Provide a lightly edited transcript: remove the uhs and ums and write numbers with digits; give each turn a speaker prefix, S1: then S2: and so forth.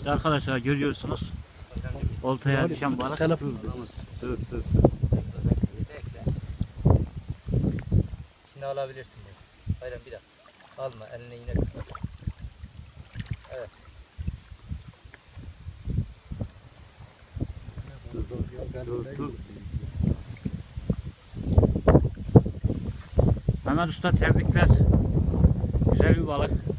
S1: İşte arkadaşlar görüyorsunuz. Oltaya düşen balık. Dur.
S2: Şimdi alabilirsin. Bayram bir dakika. Alma eline yine kapat. Evet.
S1: Dur. Mehmet Usta tebrikler. Güzel bir balık.